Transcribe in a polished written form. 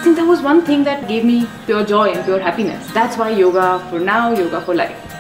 think that was one thing that gave me pure joy and pure happiness. That's why yoga for now, yoga for life.